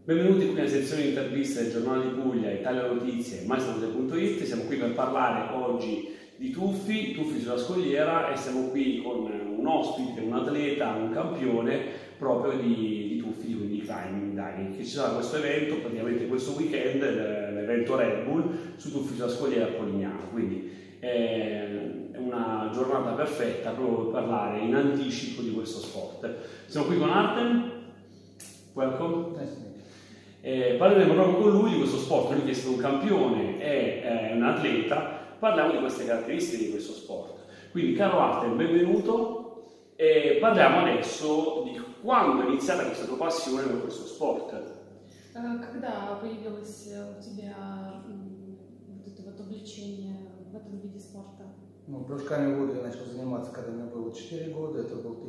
Benvenuti qui nella sezione di interviste del Giornale di Puglia, Italia Notizie, MySalute.it. Siamo qui per parlare oggi di tuffi sulla scogliera, e siamo qui con un ospite, un atleta, un campione proprio di tuffi, quindi climbing diving, che ci sarà questo evento, praticamente questo weekend, l'evento Red Bull su tuffi sulla scogliera a Polignano. Quindi è una giornata perfetta proprio per parlare in anticipo di questo sport. Siamo qui con Artem, welcome. Parleremo proprio con lui di questo sport, lui che è stato un campione e un atleta. Parliamo di queste caratteristiche di questo sport. Quindi, caro Artem, benvenuto, e parliamo adesso di quando è iniziata questa tua passione per questo sport. Когда появилось у тебя вот это вот увлечение в этом виде спорта? Ну, прыжками в воду я начал заниматься, когда мне было 4 года, это был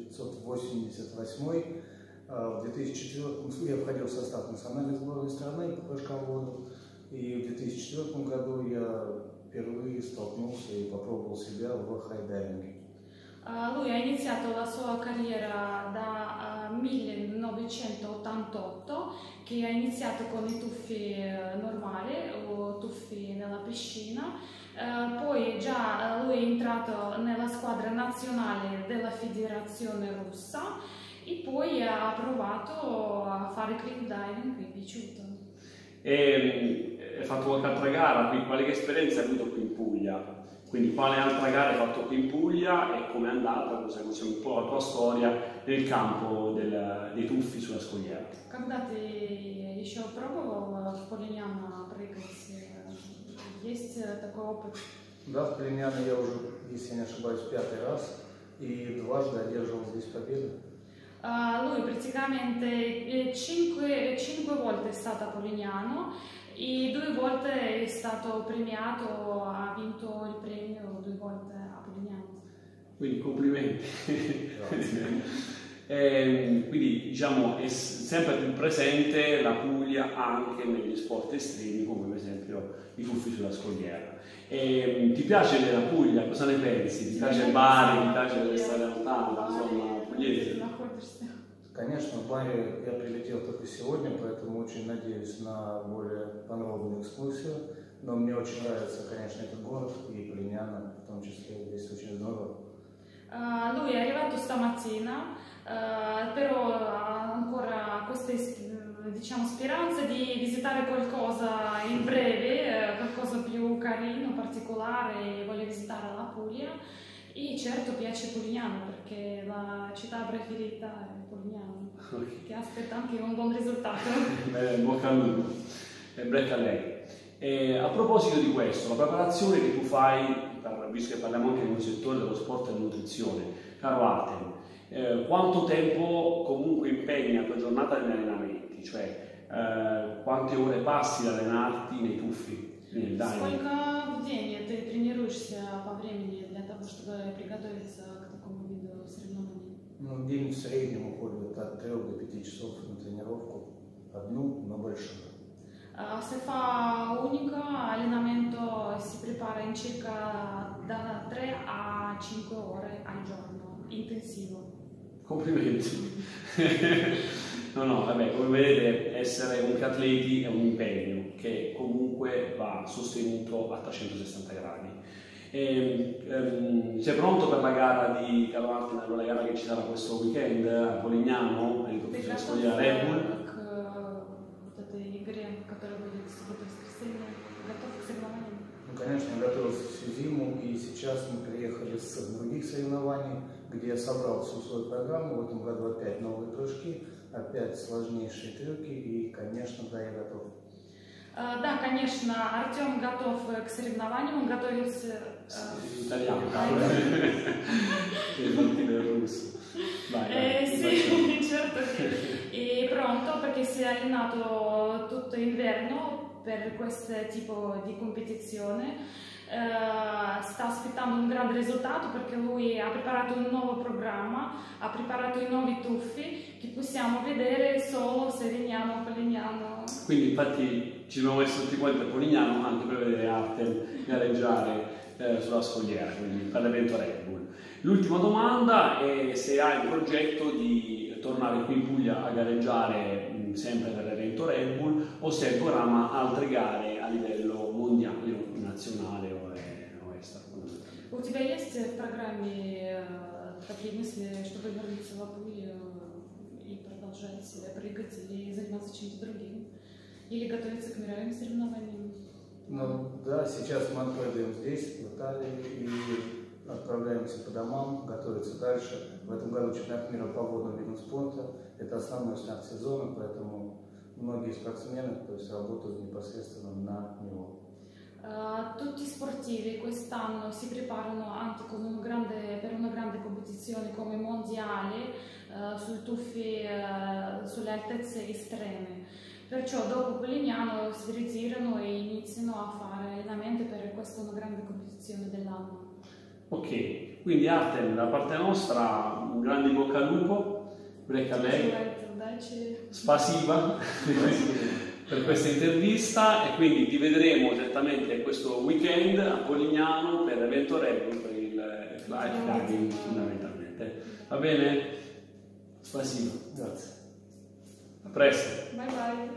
1988. В 2004 я входил в состав национальной сборной страны по прыжкам в воду, и в 2004 году я впервые stoltнулся e попробовал себя в хайдайвинге. Lui ha iniziato la sua carriera da 1988, che ha iniziato con i tuffi normali o tuffi nella piscina. Poi già lui è entrato nella squadra nazionale della federazione russa e poi ha provato a fare cliff diving, che è piaciuto. E hai fatto qualche altra gara qui? Quale esperienza hai avuto qui in Puglia? Quindi quale altra gara hai fatto qui in Puglia e come è andata? Cos'è un po' la tua storia nel campo dei tuffi sulla scogliera? Когда ты еще пробовал в Полиняно прыгать? Есть такой опыт? Да, в Полиняно я уже, если не ошибаюсь, 5-й раз и дважды одерживал здесь победу. Lui praticamente 5 volte è stato a Polignano e 2 volte è stato premiato, ha vinto il premio 2 volte a Polignano. Quindi complimenti. Quindi diciamo è sempre più presente la Puglia anche negli sport estremi, come per esempio i tuffi sulla scogliera. Ti piace la Puglia? Cosa ne pensi? Ti piace Bari? Ti piace stare lontano? Insomma, pugliese? Конечно, в Бари я прилетел только сегодня, поэтому очень надеюсь на более подробную экскурсию. Но мне очень нравится, конечно, этот город и Полиняно, в том числе, здесь очень здорово. Lui è arrivato stamattina, però ha ancora questa diciamo, speranza di visitare qualcosa in breve, qualcosa più carino, particolare, vuole visitare la Puglia. E certo piace Polignano perché la città preferita è Polignano, che aspetta anche un buon risultato. Bocca al lupo, brecca a lei. A proposito di questo, la preparazione che tu fai, visto che parliamo anche di un settore dello sport e della nutrizione, caro Artem, quanto tempo comunque impegni la tua giornata negli allenamenti? Cioè, quante ore passi ad allenarti nei tuffi, nel diving? Сколько в день ты тренируешься по времени для того, чтобы приготовиться к такому виду соревнований? Ну, день в среднем уходит от 3 до 5 часов на тренировку, одну, но большую. Se fa unica allenamento si prepara in circa da 3 a 5 ore al giorno, intensivo. Complimenti. No, vabbè, come vedete essere un atleti è un impegno che comunque va sostenuto a 360 gradi. Sei pronto per la gara di Caro Artem, la gara che ci sarà questo weekend a Polignano, nei tuffi sulla scogliera Red Bull? Ну, конечно, я готовился всю зиму, и сейчас мы приехали с других соревнований, где я собрал всю свою программу. В этом году опять новые прыжки, опять сложнейшие трюки, и, конечно, да, я готов. Да, конечно, Артем готов к соревнованиям, он готовился... Italiano, sì, certo che è pronto perché si è allenato tutto l'inverno per questo tipo di competizione. Sta aspettando un grande risultato perché lui ha preparato un nuovo programma, ha preparato i nuovi tuffi che possiamo vedere solo se veniamo a Polignano. Quindi infatti ci siamo messi tutti quanti a Polignano anche per vedere Artem gareggiare sulla scogliera, quindi per l'evento Red Bull. L'ultima domanda è se hai il progetto di tornare qui in Puglia a gareggiare sempre per l'evento Red Bull, o se il programma altre gare a livello mondiale, o nazionale o estero. У тебя есть в программе такие мысли, чтобы вернуться в Аку и продолжать прыгать или заниматься чем-то другим? Или готовиться к мировым соревнованиям? Ну да, сейчас мы отправляем здесь, в Италии, и отправляемся по домам, готовиться дальше. В этом году чемпионат мира по водным видам спорта. Это основной старт сезона, поэтому многие спортсмены, то есть, работают непосредственно на него. Tutti i sportivi quest'anno si preparano anche per una grande competizione come mondiale sui tuffi sulle altezze estreme. Perciò dopo Polignano si ritirano e iniziano a fare allenamenti per questa una grande competizione dell'anno. Ok, quindi Artem, da parte nostra un grande bocca al lupo, Break a lei, spasiba per questa intervista, e quindi ti vedremo esattamente questo weekend a Polignano per l'evento Red Bull, per il live diving fondamentalmente. Va bene? Spasiba. Grazie. A presto. Bye bye.